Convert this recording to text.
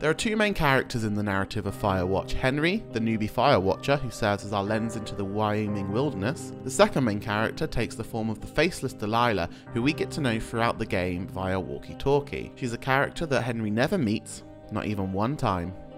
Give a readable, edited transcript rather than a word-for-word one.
There are two main characters in the narrative of Firewatch: Henry, the newbie Firewatcher who serves as our lens into the Wyoming wilderness. The second main character takes the form of the faceless Delilah, who we get to know throughout the game via walkie-talkie. She's a character that Henry never meets, not even one time.